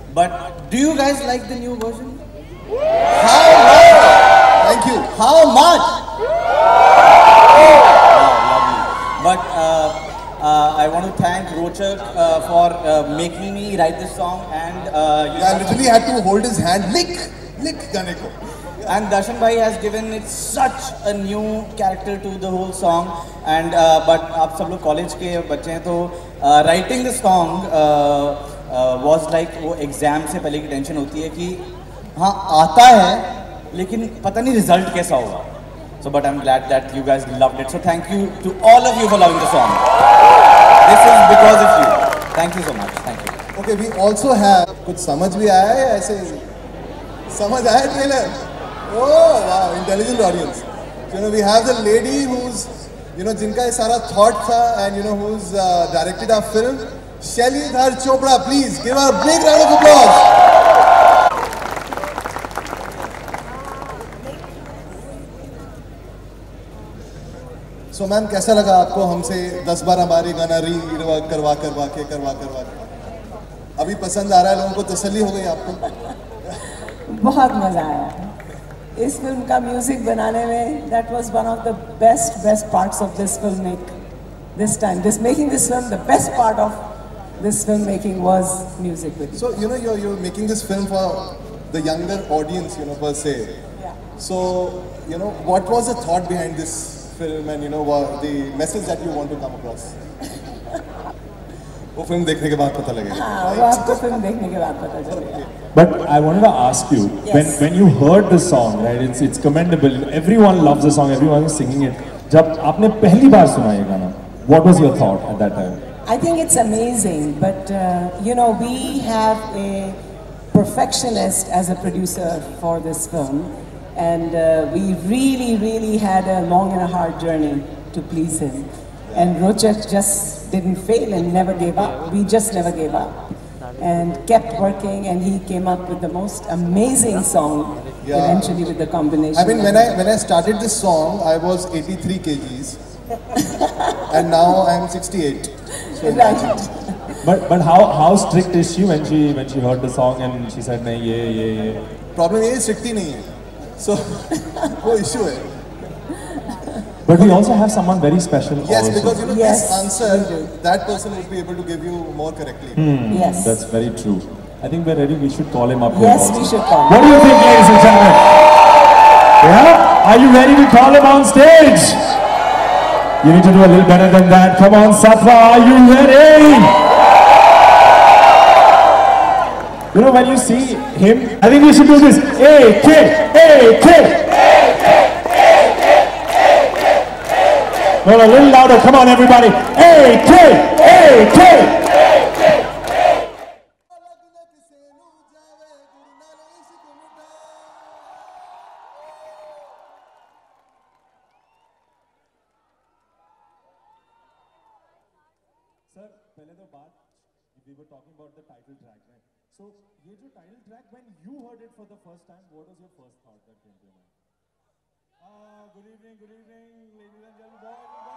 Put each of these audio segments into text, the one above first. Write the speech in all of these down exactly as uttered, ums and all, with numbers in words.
But do you guys like the new version? How much? Thank you. How much? Oh, lovely. But uh, uh, I want to thank Rochak uh, for uh, making me write this song, and uh, you Yeah, I know, literally had to hold his hand, lick, lick गाने को. and Darshan Bhai has given it such a new character to the whole song. And uh, but आप सब लोग college के बच्चे हैं, तो uh, writing the song uh, uh, was like वो exam से पहले की tension होती है कि हाँ आता है लेकिन पता नहीं result कैसा होगा. So but I'm glad that you guys loved it. So thank you to all of you for loving the song. This is because of you. Thank you so much. Thank you. Okay, we also have कुछ समझ भी आया है ऐसे समझ आया trailer. Oh wow, intelligent audience. So, you know, we have the lady who's, you know, जिनका ये सारा thought था, and you know who's uh, directed our film, Shelly Dhar Chopra. Please give her a big round of applause. So ma'am कैसा लगा आपको हमसे दस बार हमारी गाना री करवा करवा करवा के करवा करवा के अभी पसंद आ रहा है लोगों को, तसल्ली हो गई आपको? बहुत मजा आया इस फिल्म का म्यूजिक बनाने में. That was one of the best best parts of this film make this time this making this film the best part of this filmmaking was music video. So you know you're you're making this film for the younger audience, you know, per se. Yeah. So you know what was the thought behind this film, and you know what the message that you want to come across? वो film देखने के बाद पता लगेगा. हाँ, वो आपको film देखने के बाद पता चलेगा. But I wanted to ask you, Yes. when when you heard the song, right? It's it's commendable. Everyone loves the song. Everyone is singing it. जब आपने पहली बार सुना ये गाना, what was your thought at that time? I think it's amazing, but uh, you know, we have a perfectionist as a producer for this film, and uh, we really, really had a long and a hard journey to please him. And Rochak just didn't fail and never gave up. We just never gave up, and kept working, and he came up with the most amazing song. Yeah. Eventually, with the combination. I mean, when I when I started this song, I was eighty-three kgs, and now I am sixty-eight. So Right. But but how how strict is she when she when she heard the song and she said नहीं ये ये ये? Problem ये strict ही नहीं है. So वो issue है. But we also have someone very special. Yes, also. because you know Yes, this answer, we do. that person would be able to give you more correctly. Hmm, Yes. That's very true. I think we're ready. We should call him up. here Yes, also. we should call. What do you think, ladies and gentlemen? Yeah? Are you ready to call him on stage? You need to do a little better than that. Come on, Satwa, are you ready? You know, when you see him, I think we should do this. Hey, kid! Hey, kid! No, no, a little louder. Come on, everybody. Hey, kid! Hey, kid! Sir, पहले तो बात, we were talking about the title track, right? So, ये जो title track, when you heard it for the first time, what was your first thought that came to your mind? Ah, good evening, good evening, ladies and gentlemen, boys and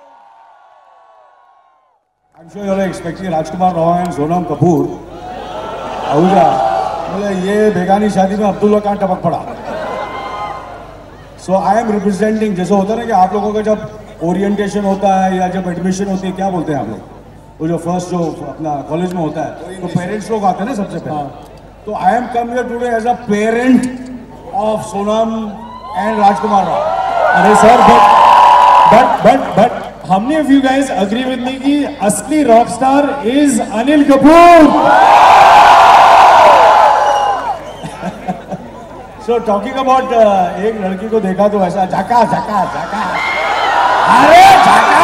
girls. I'm sure you're expecting Rajkumar Rao and Sonam Kapoor. Ahuja, बोले ये बेगानी शादी में अब्दुल्ला कहाँ टपक पड़ा? So I am representing, जैसे होता है ना कि आप लोगों का जब ओरिएंटेशन होता है या जब एडमिशन होती है, क्या बोलते हैं आप लोग? वो जो फर्स्ट जो अपना कॉलेज में होता है, तो पेरेंट्स लोग आते हैं ना सबसे पहले. तो I am come here today as a parent of Sonam and Rajkumar Rao. अरे sir, but but but but how many of you guys agree with me कि असली rock star is Anil Kapoor? So talking about uh, एक लड़की को देखा तो ऐसा झका झका झका, अरे झका.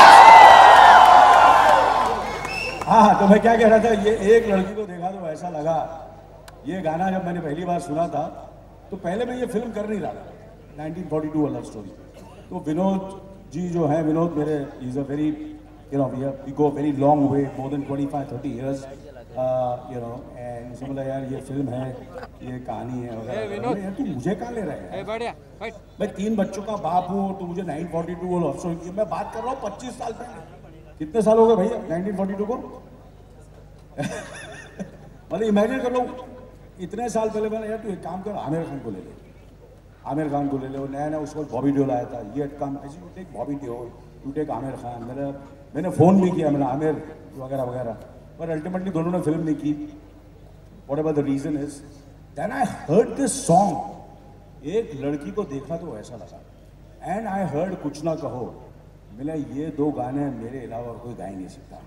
हाँ, तो मैं क्या कह रहा था, ये एक लड़की को देखा तो ऐसा लगा. ये गाना जब मैंने पहली बार सुना था तो पहले मैं ये फिल्म कर नहीं रहा था, nineteen forty two love story. तो विनोद जी जो है, विनोद मेरे is a very you know we go very long way, more than twenty five thirty years, you know. And मुझे बोला यार ये फिल्म है, ये कहानी है वगैरह. यार तू मुझे कहाँ ले रहा है? मैं तीन बच्चों का बाप हूँ, तो मुझे nineteen forty two love story. मैं बात कर रहा हूँ पच्चीस साल पहले. कितने साल हो गए भैया नाइनटीन फोर्टी टू को? मतलब इमेजिन कर लो, इतने साल पहले मैंने यार तू एक काम कर, आमिर खान को ले ले, आमिर खान को ले ले, नया नया उसको बॉबी देओल आया था, ये काम ऐसे you take Bobby Deol, you take Aamir Khan. मैंने मैंने फ़ोन भी किया, मैंने आमिर वगैरह वगैरह, पर अल्टीमेटली दोनों ने फिल्म नहीं की। Whatever the reason is, then I heard this song, एक लड़की को देखा तो ऐसा लगा, एंड आई हर्ड कुछ ना कहो, मिला ये दो गाने मेरे अलावा कोई गा ही नहीं सकता।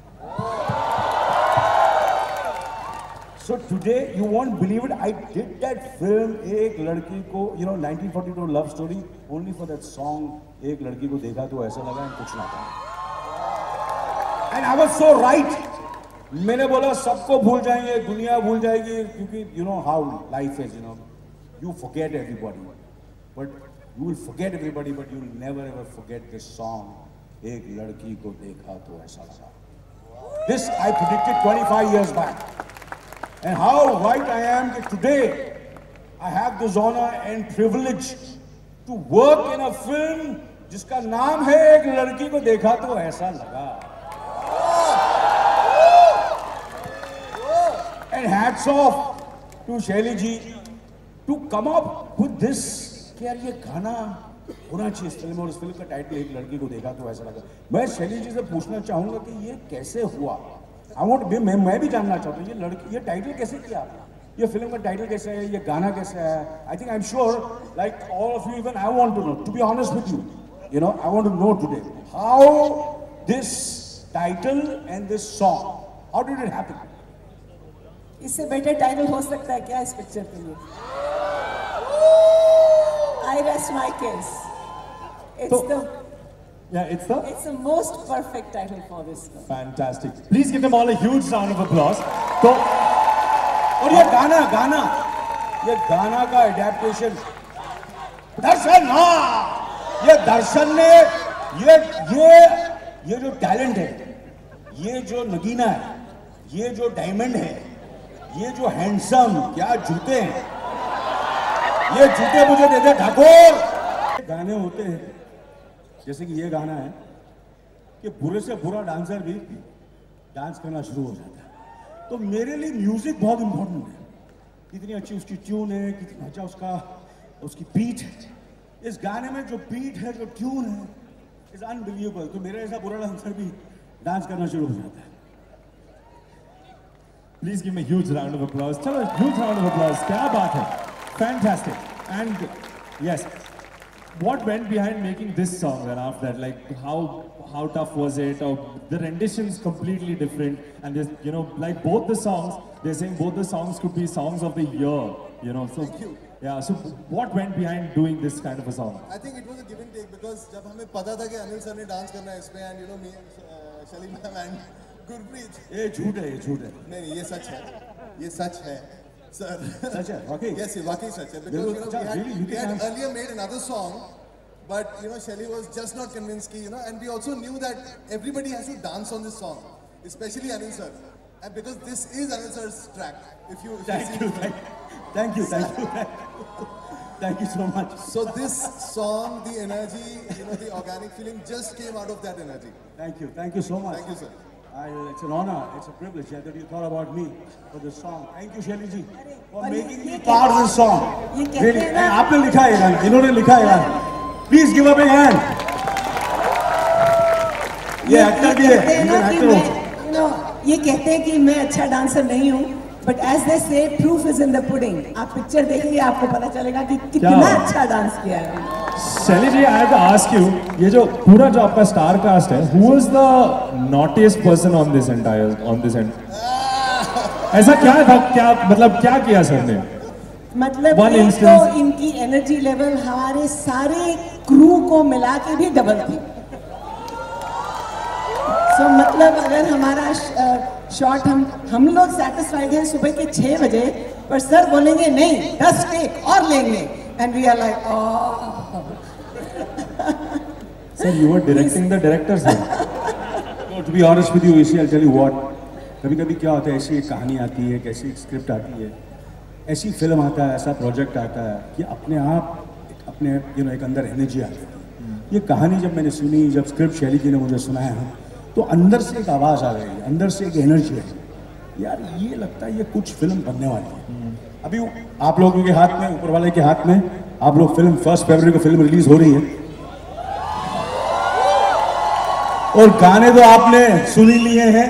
So today you won't believe it, I did that film एक लड़की को, you know, nineteen forty-two love story, only for that song, एक लड़की को देखा तो ऐसा लगा and कुछ ना था। And I was so right. मैंने बोला सबको भूल जाएंगे, दुनिया भूल जाएगी, क्योंकि you know how life is, you know, you forget everybody, but you will forget everybody, but you will never ever forget this song, एक लड़की को देखा तो ऐसा लगा। This I predicted twenty-five years back. And how right I am that today I have this honor and privilege to work in a film जिसका नाम है एक लड़की को देखा तो ऐसा लगा। And hats off to Shaili ji to come up with this कि यार ये गाना होना चाहिए इस फिल्म, और इस फिल्म का टाइटल एक लड़की को देखा तो ऐसा लगा। मैं शैली जी से पूछना चाहूंगा कि ये कैसे हुआ? I want, मैं, मैं भी जानना चाहता हूँ ये लड़की, ये टाइटल कैसे किया, ये फिल्म का टाइटल कैसे है, ये गाना कैसे है? I think I am sure like all of you, even I want to know, to be honest with you, you know, I want to know today how this title and this song, how did it happen? इससे better title हो सकता है क्या इस picture के लिए? I rest my case. It's So- the Yeah, it's the it's the most perfect title for this film. fantastic. Please give them all a huge round of applause. So, और ये गाना गाना ये गाना का एडेप्टेशन दर्शन, हाँ ये दर्शन ने ये ये ये जो टैलेंट है, ये जो नगीना है, ये जो डायमंड है, ये जो हैंडसम, क्या जूते हैं, ये जूते मुझे दे दे ठाकुर। गाने होते हैं जैसे कि ये गाना है कि बुरे से बुरा डांसर भी डांस करना शुरू हो जाता है। तो मेरे लिए म्यूजिक बहुत इंपॉर्टेंट है, कितनी अच्छी उसकी ट्यून है, कितना अच्छा उसका उसकी बीट है। इस गाने में जो बीट है, जो ट्यून है, इज अनबिलीवेबल। तो मेरा ऐसा बुरा डांसर भी डांस करना शुरू हो जाता है। please give me a huge round of applause. चलो, huge round of applause. क्या बात है? Fantastic. And yes, what went behind making this song? And after that, like how how tough was it? Or the renditions completely different, and this, you know, like both the songs, they're saying both the songs could be songs of the year. You know, so Thank you. yeah. So what went behind doing this kind of a song? I think it was a give and take because जब हमें पता था कि Anil sir ने dance करना है इसमें, and you know me, uh, Shalim ma'am and Gurpreet. ये झूठ है, ये झूठ है, नहीं नहीं ये सच है, ये सच है, sir. सच है वाकई। Yes, ये वाकई सच है because you know we had, Really, you we had can- earlier made another song, but you know Shelly was just not convinced ki, you know, and we also knew that everybody has to dance on this song, especially Anil sir, and because this is Anil sir's track. If you, if Thank see you, thank thank you, thank you, thank you so much. So this song, the energy, you know, the organic feeling just came out of that energy. Thank you, thank you so much. Thank you, sir. I, it's an honor, it's a privilege yeah, that you thought about me for this song. Thank you, Shelly ji, for और ये- making ये me part of this song. ये कहते Really, हैं ना- and आपने लिखा है गाना, इन्होंने लिखा है गाना. Please give a big hand. ये एक्टर भी है, कहते हैं he's ना an कि actor मैं, also. you know, ये कहते हैं कि मैं अच्छा डांसर नहीं हूँ, but as they say, proof is in the pudding. आप पिक्चर देखेंगे आपको पता चलेगा कि कितना बात? अच्छा डांस किया है। Shelly ji, I have to ask you, ये जो पूरा जो आपका star cast है, who was the naughtiest person on this entire on this end? ऐसा क्या था, क्या मतलब क्या किया सर ने? मतलब One एक instance- तो इनकी एनर्जी लेवल हमारे सारे क्रू को मिला के भी डबल थी। सो so, मतलब अगर हमारा शॉट हम हम लोग सेटिस्फाइड हैं सुबह के छः बजे, पर सर बोलेंगे नहीं दस टेक और लेंगे, and we are like Sir, you were directing the director, sir. No, to be honest with you, इसी I'll tell you what. कभी कभी क्या होता है, ऐसी एक कहानी आती है, कैसी एक स्क्रिप्ट आती है, ऐसी फिल्म आता है, ऐसा प्रोजेक्ट आता है कि अपने आप एक अपने यू नो एक अंदर एनर्जी आती है। ये कहानी जब मैंने सुनी, जब स्क्रिप्ट शैली जी ने मुझे सुनाया, तो अंदर से एक आवाज़ आ गई, अंदर से एक एनर्जी आई यार ये लगता है ये कुछ फिल्म बनने वाली है। अभी आप लोगों के हाथ में, ऊपर वाले के हाथ में, आप लोग फिल्म फर्स्ट फरवरी को फिल्म रिलीज हो रही है और गाने तो आपने सुन ही लिए हैं।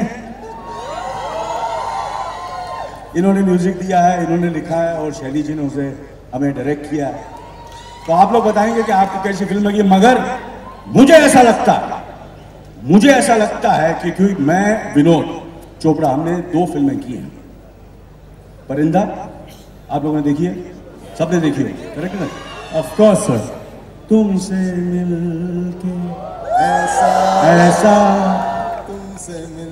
इन्होंने म्यूजिक दिया है, इन्होंने लिखा है और शैली जी ने उसे हमें डायरेक्ट किया है। तो आप लोग बताएंगे कि आपको कैसी फिल्म लगी। मगर मुझे ऐसा लगता है मुझे ऐसा लगता है कि क्योंकि मैं विनोद चोपड़ा, हमने दो फिल्में की हैं। परिंदा आप लोगों ने देखी है, सबने देखी है, करेक्ट ना? Of course sir. तुमसे मिलके ऐसा ऐसा तुमसे मिल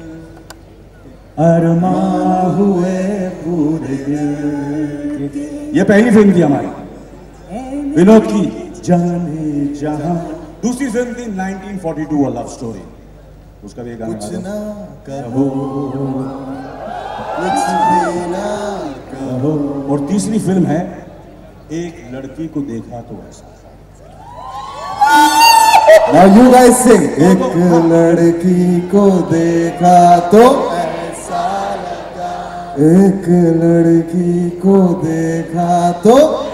अरमां हुए पूरे दिल के। ये पहली फिल्म थी हमारी विनोद की, जाने जहां। दूसरी फिल्म थी nineteen forty two a love story, उसका भी गाना कुछ ना कहो, कुछ भी ना कहो। और तीसरी फिल्म है एक लड़की को देखा तो ऐसा। Now you guys sing. एक लड़की को देखा तो ऐसा लगा, एक लड़की को देखा तो।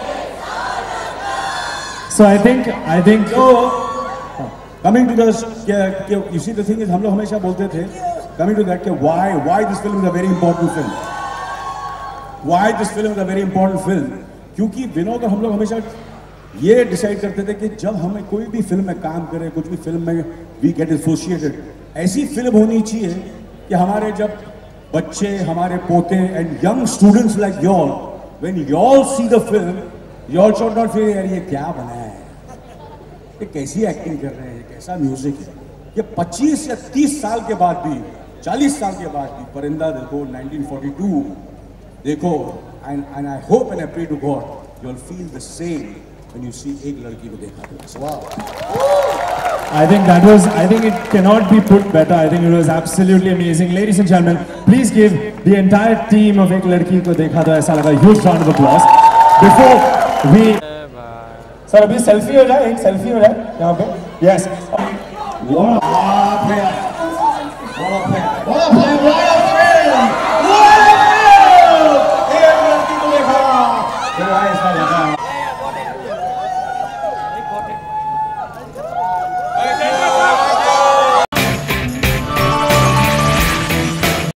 So I think I think coming to this, you see the thing is, हम लोग हमेशा बोलते थे कमिंग टू दैट कि why why this film is a very important film, why this film is a very important film. क्योंकि विनोद और हम लोग हमेशा ये डिसाइड करते थे कि जब हमें कोई भी फिल्म में काम करें, कुछ भी फिल्म में वी गेट एसोसिएटेड, ऐसी फिल्म होनी चाहिए कि हमारे जब बच्चे, हमारे पोते and young students like your, when you all see the film, you all should not feel यार ये क्या बनाया है, ये कैसी एक्टिंग कर रहे हैं, कैसा म्यूजिक है। ये पच्चीस या तीस साल के बाद भी, चालीस साल के बाद भी परिंदा देखो, नाइनटीन फोर्टी टू देखो, and and I hope and I pray to God you will feel the same when you see एक लड़की को देखा तो। वाह, I think that was, I think it cannot be put better. I think it was absolutely amazing. Ladies and gentlemen, please give the entire team of एक लड़की को देखा तो ऐसा लगा huge round of applause. Before we, sir अभी selfie हो जाए, एक सेल्फी हो जाए यहाँ पे. Yes. वाह